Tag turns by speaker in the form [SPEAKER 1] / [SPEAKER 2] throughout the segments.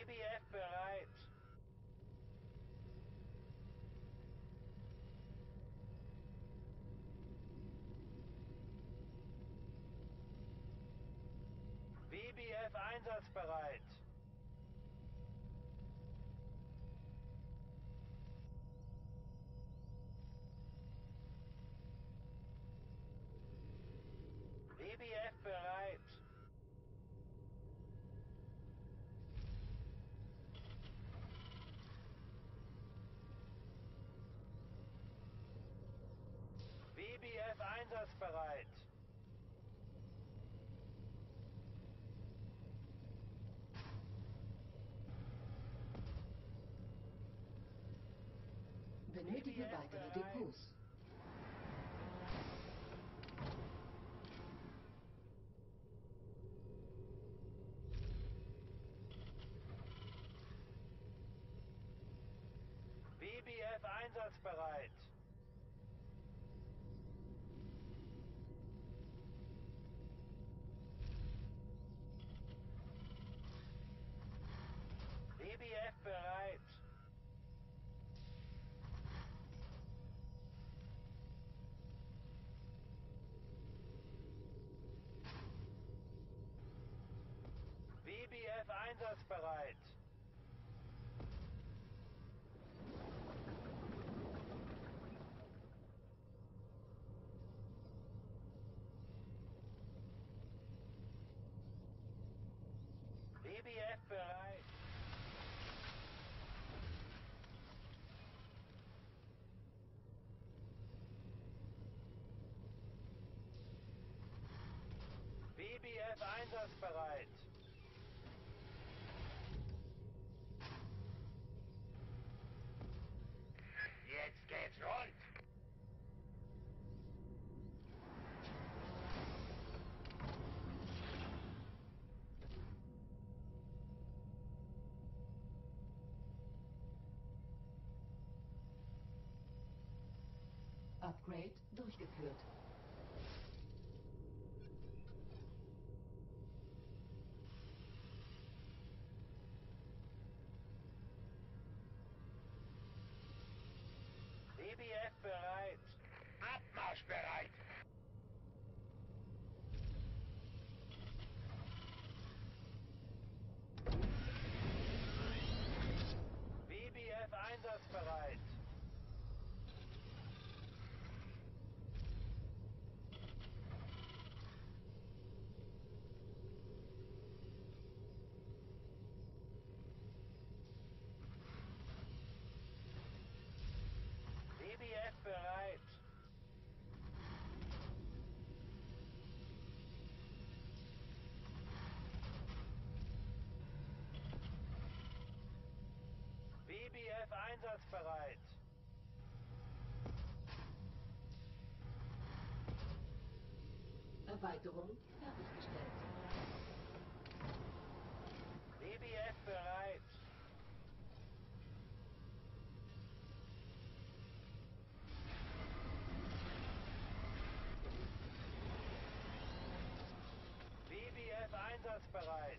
[SPEAKER 1] BBF bereit. BBF einsatzbereit. BBF bereit. BBF einsatzbereit.
[SPEAKER 2] Benötige weitere Depots.
[SPEAKER 1] BBF einsatzbereit. BBF bereit. BBF einsatzbereit. BBF bereit. BBF einsatzbereit.
[SPEAKER 3] Jetzt geht's rund.
[SPEAKER 2] Upgrade durchgeführt.
[SPEAKER 1] BBF bereit.
[SPEAKER 3] Abmarschbereit.
[SPEAKER 1] BBF einsatzbereit. BBF bereit. BBF einsatzbereit.
[SPEAKER 2] Erweiterung fertiggestellt.
[SPEAKER 1] BBF bereit. BBF einsatzbereit.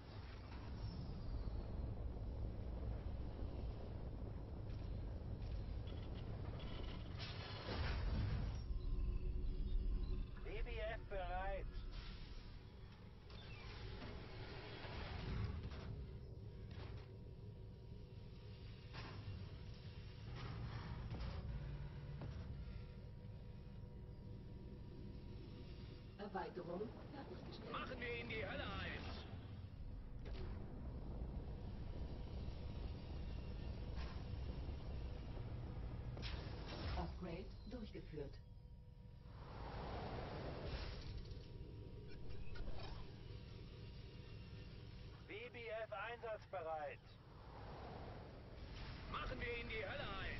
[SPEAKER 1] BBF bereit.
[SPEAKER 2] Erweiterung fertiggestellt.
[SPEAKER 3] Machen wir ihm die Hölle heiß.
[SPEAKER 2] Upgrade durchgeführt.
[SPEAKER 1] BBF einsatzbereit.
[SPEAKER 3] Machen wir ihm die Hölle heiß.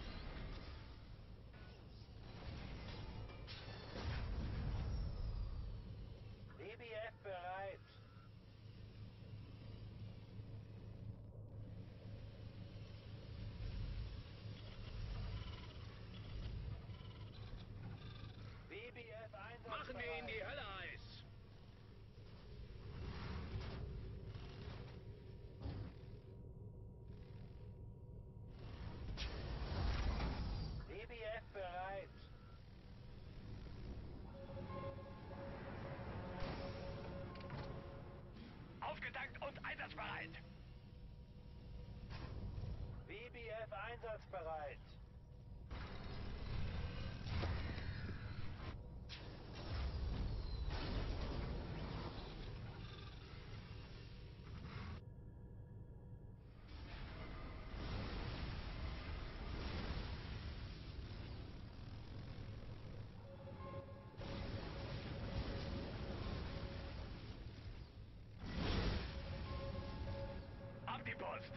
[SPEAKER 1] BBF bereit. BBF einsatzbereit.
[SPEAKER 3] Machen wir ihm die Hölle heiß.
[SPEAKER 1] einsatzbereit.
[SPEAKER 3] Auf die Post!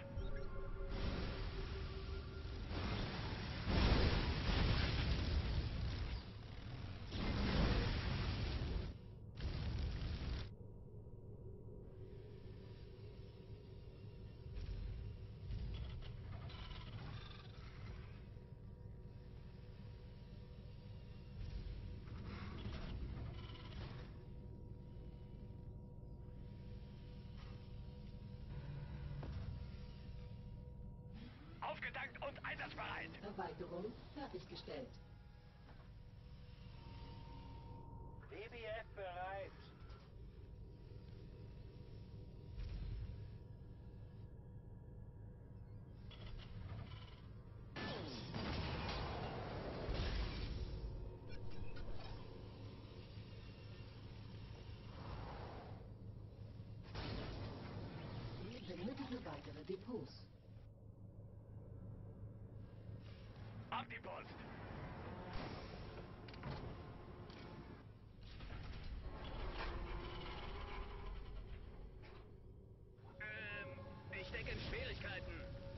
[SPEAKER 3] Aufgetankt und einsatzbereit!
[SPEAKER 2] Erweiterung fertiggestellt.
[SPEAKER 1] BBF bereit.
[SPEAKER 2] Sie benötigen weitere Depots.
[SPEAKER 3] Auf die Post! Ich stecke in Schwierigkeiten.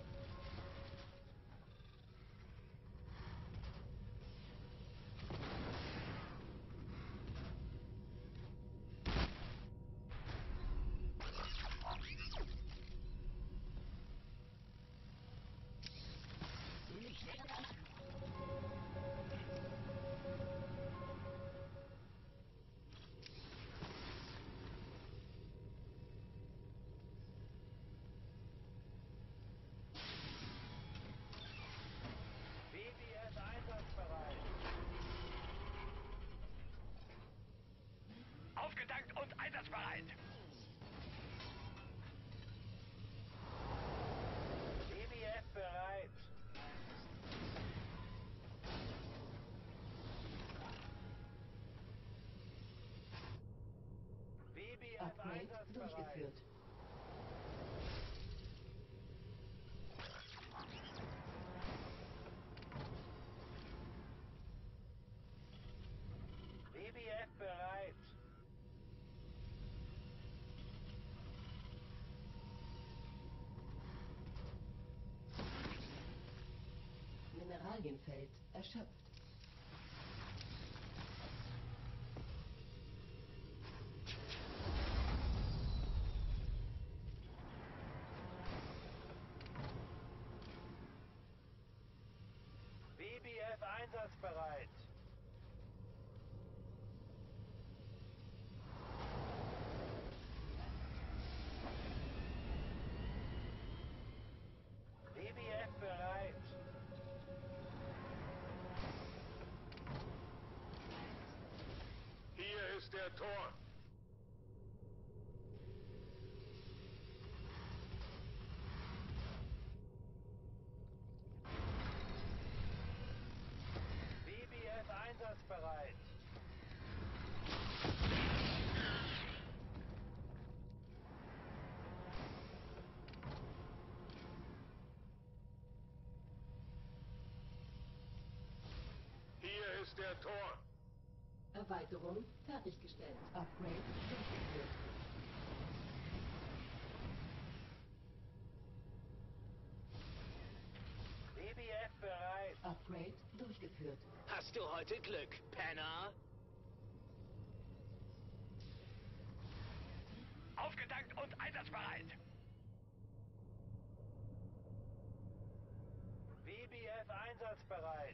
[SPEAKER 1] BBF einsatzbereit.
[SPEAKER 3] Aufgetankt und einsatzbereit!
[SPEAKER 1] BBF bereit. BBF
[SPEAKER 2] Upgrade
[SPEAKER 1] einsatzbereit.
[SPEAKER 2] durchgeführt.
[SPEAKER 1] BBF bereit.
[SPEAKER 2] Mineralienfeld erschöpft.
[SPEAKER 1] BBF einsatzbereit. BBF bereit.
[SPEAKER 3] Hier ist der Tor.
[SPEAKER 1] BBF einsatzbereit.
[SPEAKER 3] Hier ist der Tor.
[SPEAKER 2] Erweiterung fertiggestellt. Upgrade durchgeführt.
[SPEAKER 1] BBF bereit.
[SPEAKER 2] Upgrade durchgeführt.
[SPEAKER 4] Hast du heute Glück, Penner?
[SPEAKER 3] Aufgetankt und einsatzbereit!
[SPEAKER 1] BBF einsatzbereit.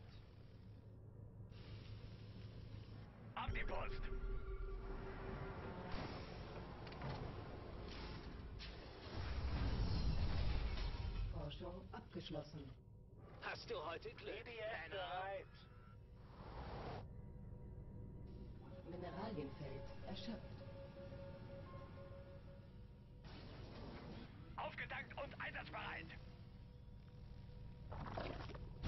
[SPEAKER 3] Auf die Post!
[SPEAKER 2] Forschung abgeschlossen.
[SPEAKER 4] Hast du heute Glück,
[SPEAKER 1] BBF
[SPEAKER 4] Penner?
[SPEAKER 1] bereit.
[SPEAKER 2] Mineralienfeld erschöpft.
[SPEAKER 3] Aufgetankt und einsatzbereit!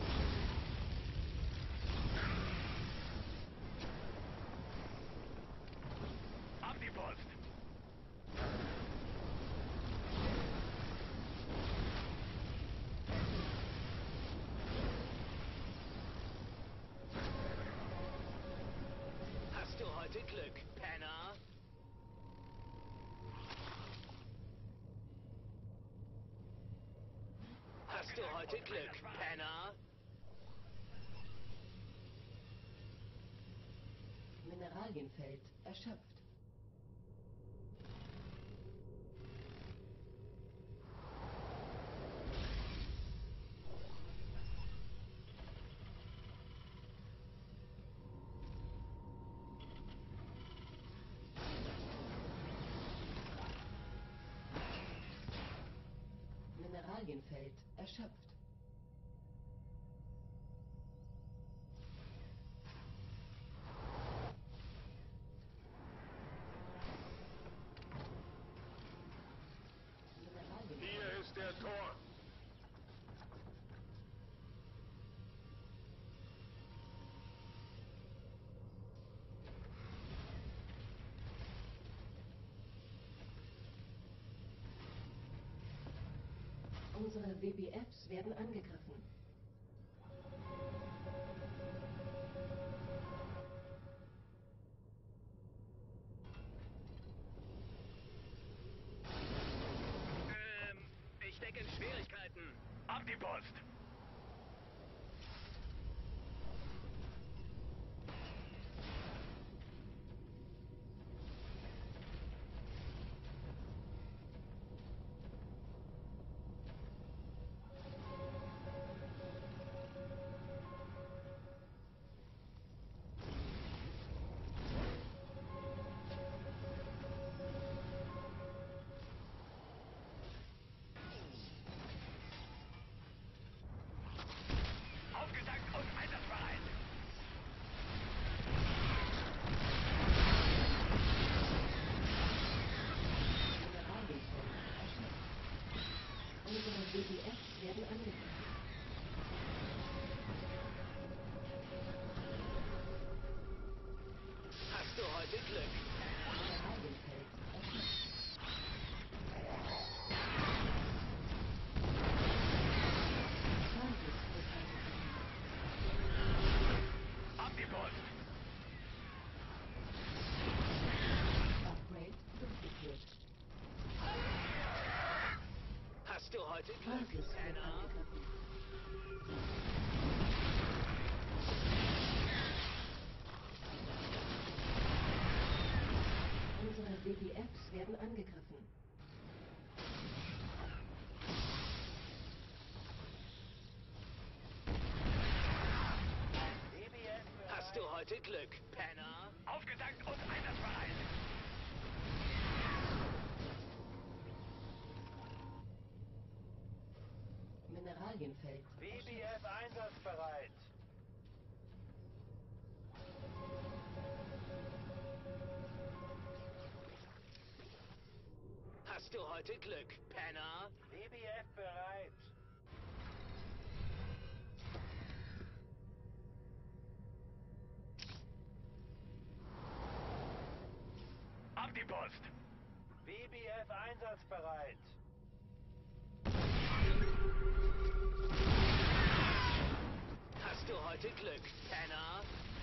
[SPEAKER 4] heute Glück, Penner.
[SPEAKER 2] Mineralienfeld erschöpft. Mineralienfeld erschöpft.
[SPEAKER 3] Hier ist der Tor.
[SPEAKER 2] Unsere WBFs werden angegriffen.
[SPEAKER 4] Ich stecke in Schwierigkeiten.
[SPEAKER 3] Ab die Post. Aufgetankt und einsatzbereit.
[SPEAKER 2] Mineralienfeld erschöpft. Unsere WBFs werden angegriffen.
[SPEAKER 4] Hast du heute Glück?
[SPEAKER 2] Mineralienfeld erschöpft. Target wird angegriffen.
[SPEAKER 3] Ab die Post.
[SPEAKER 2] Upgrade durchgeführt.
[SPEAKER 4] Hast du heute Glück,
[SPEAKER 2] Basis wird
[SPEAKER 4] Penner?
[SPEAKER 2] angegriffen. Unsere WBFs werden angegriffen.
[SPEAKER 1] BBF
[SPEAKER 4] Hast du heute Glück, Penner?
[SPEAKER 3] Aufgetankt und einsatzbereit.
[SPEAKER 2] Mineralienfeld erschöpft.
[SPEAKER 1] BBF einsatzbereit.
[SPEAKER 4] Hast du heute Glück, Penner?
[SPEAKER 1] BBF bereit.
[SPEAKER 3] Ab die Post.
[SPEAKER 1] BBF einsatzbereit.
[SPEAKER 4] Hast du heute Glück, Penner?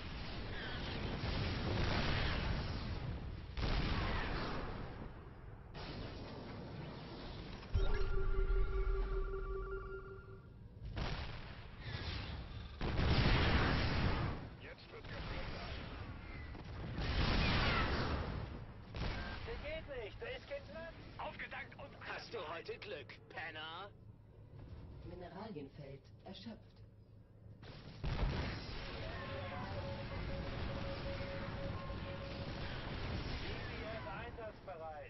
[SPEAKER 3] Jetzt wird geplündert.
[SPEAKER 1] Der geht nicht, da ist kein Platz.
[SPEAKER 3] Aufgetankt und
[SPEAKER 4] Hast du heute Glück, Penner?
[SPEAKER 2] Mineralienfeld erschöpft.
[SPEAKER 1] BBF einsatzbereit.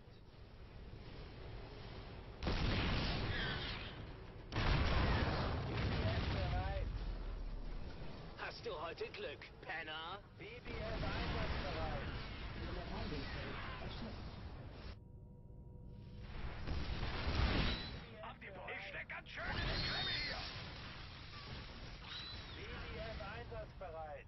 [SPEAKER 1] BBF bereit.
[SPEAKER 4] Hast du heute Glück, Penner?
[SPEAKER 1] BBF einsatzbereit.
[SPEAKER 2] Mineralienfeld erschöpft.
[SPEAKER 3] Ab die Post. Ich steck ganz schön in die Klemme hier.
[SPEAKER 1] BBF einsatzbereit.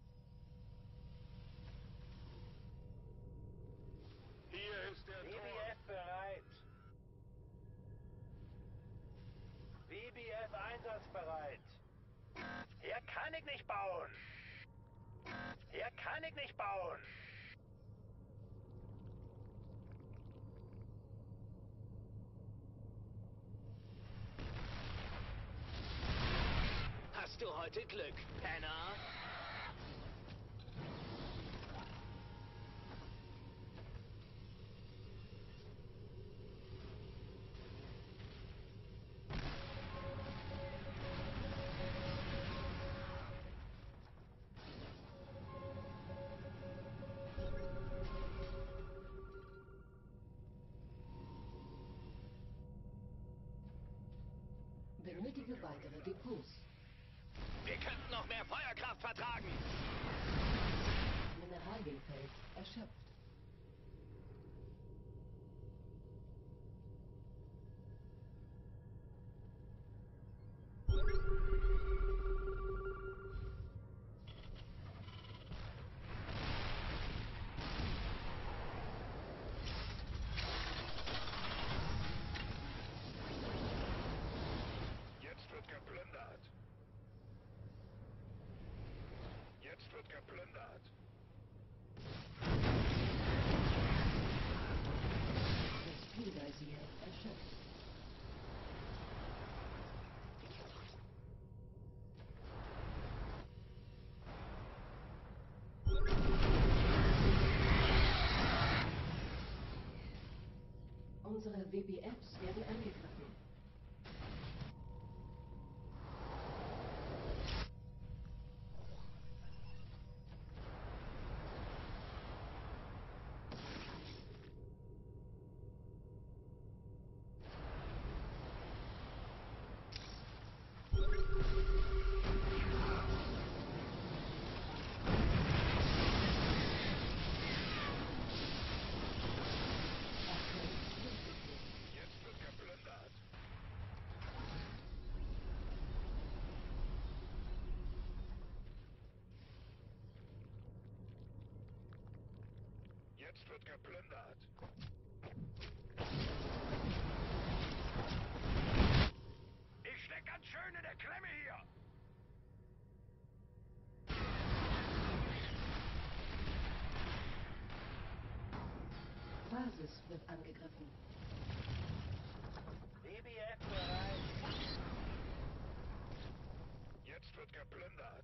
[SPEAKER 3] Hier ist der Tor.
[SPEAKER 1] BBF bereit. BBF einsatzbereit.
[SPEAKER 3] Hier kann ich nicht bauen. Hier kann ich nicht bauen.
[SPEAKER 4] heute Glück, Penner.
[SPEAKER 2] Benötige weitere Depots.
[SPEAKER 4] Wir könnten noch mehr Feuerkraft vertragen.
[SPEAKER 2] Mineralienfeld erschöpft.
[SPEAKER 3] Jetzt wird geplündert. Jetzt wird geplündert.
[SPEAKER 2] Das Spielgeisier erschöpft. Unsere WBFs werden angegriffen.
[SPEAKER 3] Jetzt wird geplündert. Jetzt wird geplündert. Ich steck ganz schön in der Klemme hier.
[SPEAKER 2] Basis wird angegriffen.
[SPEAKER 1] BBF bereit.
[SPEAKER 3] Jetzt wird geplündert.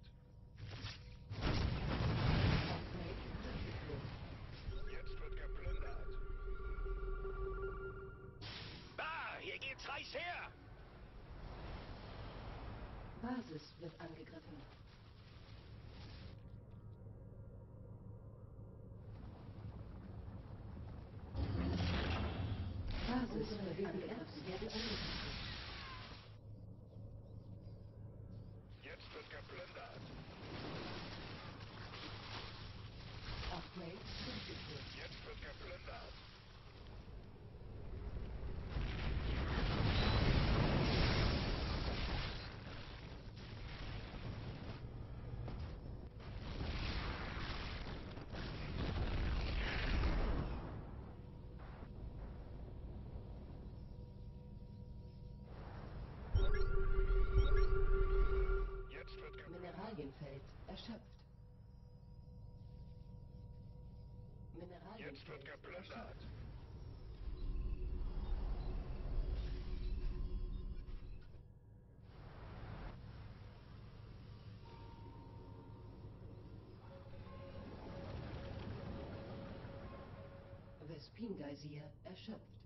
[SPEAKER 2] Upgrade durchgeführt.
[SPEAKER 3] Jetzt wird geplündert.
[SPEAKER 4] Hier geht's reiß her.
[SPEAKER 2] Basis wird angegriffen. Basis wird angegriffen. Werden angegriffen.
[SPEAKER 3] Jetzt wird geplündert.
[SPEAKER 2] Upgrade durchgeführt.
[SPEAKER 3] Jetzt wird geplündert. Jetzt wird geplündert.
[SPEAKER 2] Mineralienfeld erschöpft.
[SPEAKER 3] Jetzt wird
[SPEAKER 2] Mineralienfeld
[SPEAKER 3] geplündert.
[SPEAKER 2] erschöpft. Vespin-Geisier erschöpft.